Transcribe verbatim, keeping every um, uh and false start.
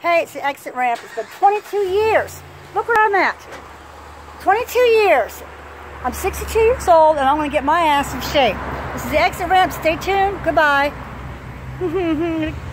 Hey, it's the exit ramp. It's been twenty-two years. Look where I'm at. twenty-two years. I'm sixty-two years old, and I'm going to get my ass in shape. This is the exit ramp. Stay tuned. Goodbye.